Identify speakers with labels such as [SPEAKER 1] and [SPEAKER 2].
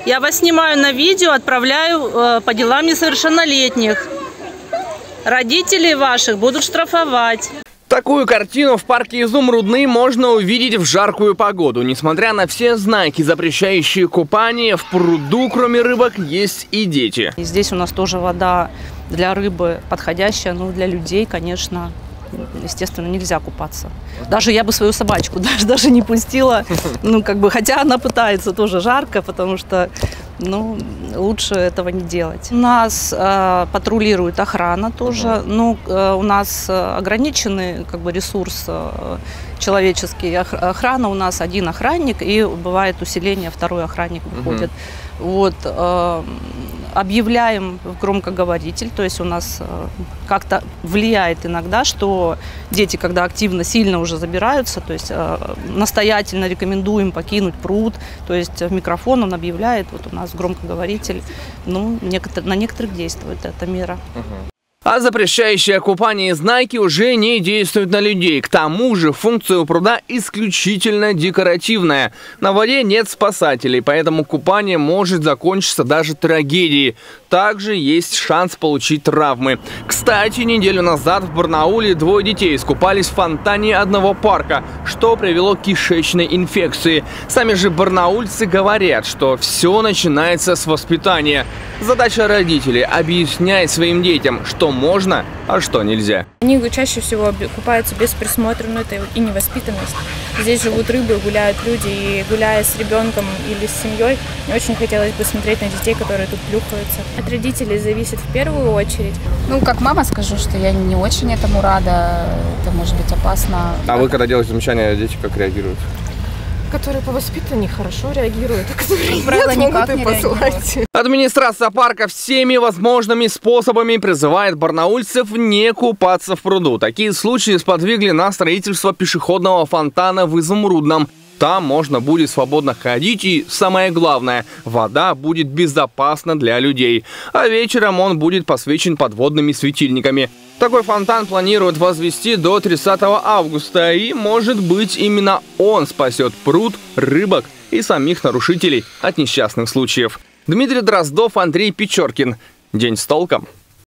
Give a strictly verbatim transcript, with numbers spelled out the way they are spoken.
[SPEAKER 1] Я вас снимаю на видео, отправляю э, по делам несовершеннолетних. Родителей ваших будут штрафовать.
[SPEAKER 2] Такую картину в парке Изумрудный можно увидеть в жаркую погоду. Несмотря на все знаки, запрещающие купание, в пруду, кроме рыбок, есть и дети.
[SPEAKER 1] И здесь у нас тоже вода для рыбы подходящая, но для людей, конечно, естественно, нельзя купаться. Даже я бы свою собачку даже, даже не пустила, ну, как бы, хотя она пытается, тоже жарко, потому что, ну, лучше этого не делать. У нас э, патрулирует охрана тоже, uh-huh. ну, э, у нас ограниченный, как бы, ресурс э, человеческий. Охрана у нас один охранник, и бывает усиление, второй охранник выходит. Uh-huh. Вот, э, объявляем в громкоговоритель, то есть у нас э, как-то влияет иногда, что дети, когда активно, сильно уже забираются, то есть э, настоятельно рекомендуем покинуть пруд, то есть в микрофон он объявляет, вот у нас громкоговоритель, ну, некотор- на некоторых действует эта мера.
[SPEAKER 2] А запрещающие купание знаки уже не действуют на людей. К тому же функция у пруда исключительно декоративная. На воде нет спасателей, поэтому купание может закончиться даже трагедией. Также есть шанс получить травмы. Кстати, неделю назад в Барнауле двое детей искупались в фонтане одного парка, что привело к кишечной инфекции. Сами же барнаульцы говорят, что все начинается с воспитания. Задача родителей – объяснять своим детям, что можно, а что нельзя.
[SPEAKER 3] Они чаще всего купаются без присмотра, но это и невоспитанность. Здесь живут рыбы, гуляют люди, и гуляя с ребенком или с семьей, мне очень хотелось бы смотреть на детей, которые тут плюхаются. От родителей зависит в первую очередь.
[SPEAKER 4] Ну, как мама скажу, что я не очень этому рада, это может быть опасно.
[SPEAKER 2] А вы, когда делаете замечания, дети как реагируют?
[SPEAKER 5] Которые по воспитанию хорошо реагируют, а которые
[SPEAKER 4] правда,
[SPEAKER 5] нет,
[SPEAKER 4] никак
[SPEAKER 5] могут и посылать.
[SPEAKER 2] Администрация парка всеми возможными способами призывает барнаульцев не купаться в пруду. Такие случаи сподвигли на строительство пешеходного фонтана в Изумрудном. Там можно будет свободно ходить и, самое главное, вода будет безопасна для людей. А вечером он будет посвящен подводными светильниками. Такой фонтан планируют возвести до тридцатого августа, и, может быть, именно он спасет пруд, рыбок и самих нарушителей от несчастных случаев. Дмитрий Дроздов, Андрей Печоркин. День с толком.